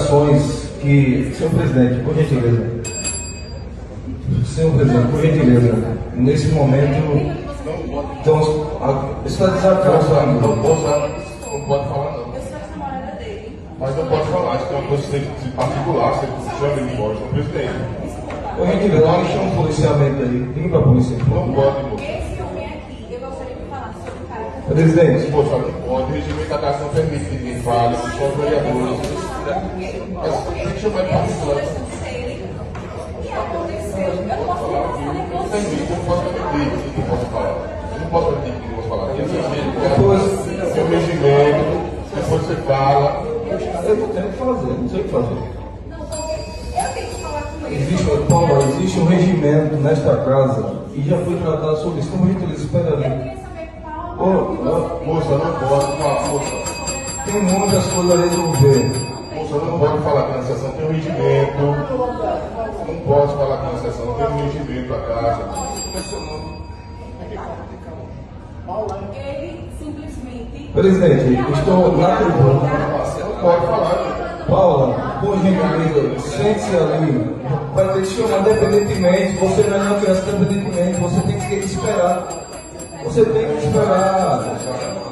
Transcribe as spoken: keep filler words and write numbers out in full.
orientações que... Senhor presidente, por gentileza. Senhor presidente, por gentileza, nesse momento... Então, está desacatando. Não posso, não pode falar não. Mas não pode falar, isso é uma coisa de particular, você chama ele embora, senhor presidente. Por gentileza, lá chama um policiamento aí. Liga para a polícia. Não pode, moço. Esse homem aqui, eu gostaria de falar sobre o cara. Presidente. Moça, não pode, o regimento da casa não permite que ninguém fale, só os vereadores. Mas tem que chamar de particular. E aconteceu, eu não posso falar Não permite, eu não posso permitir que eu possa falar. Eu não posso permitir que eu possa falar. Depois, Tem um regimento, depois você fala. eu não tenho o que fazer, não sei o que fazer. Não, porque eu tenho que falar com ele. Existe, Paulo, existe um regimento nesta casa e já foi tratado sobre isso. Como a gente espera Eu ali? queria saber qual Ô, o que ô, você Moça, não pode falar, moça. tem muitas coisas a resolver. Moça, não pode falar aqui na sessão, tem um regimento. Não pode falar aqui na sessão, tem um regimento da casa. Ele simplesmente. Presidente, estou na tribuna. Você não pode falar. Paula, por gentileza, sente-se ali. Vai ter que chamar independentemente. Você não é uma criança independentemente. Você tem que esperar. Você tem que esperar.